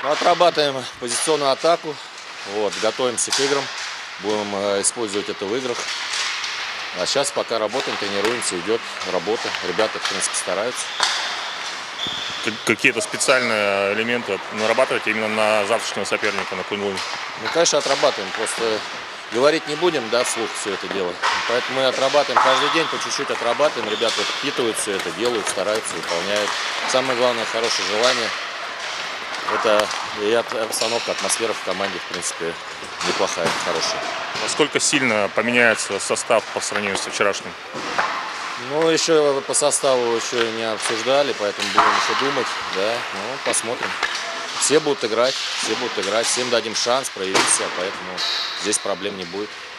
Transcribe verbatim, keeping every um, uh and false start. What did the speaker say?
Ну, отрабатываем позиционную атаку, вот, готовимся к играм, будем э, использовать это в играх. А сейчас пока работаем, тренируемся, идет работа. Ребята, в принципе, стараются. Какие-то специальные элементы нарабатывать именно на завтрашнего соперника, на Куньлунь? Ну, конечно, отрабатываем, просто говорить не будем, да, вслух все это дело. Поэтому мы отрабатываем каждый день, по чуть-чуть отрабатываем. Ребята впитывают все это, делают, стараются, выполняют. Самое главное, хорошее желание. Это и обстановка, атмосфера в команде, в принципе, неплохая, хорошая. Насколько сильно поменяется состав по сравнению со вчерашним? Ну, еще по составу еще не обсуждали, поэтому будем еще думать, да, ну, посмотрим. Все будут играть, все будут играть, всем дадим шанс проявить себя, поэтому здесь проблем не будет.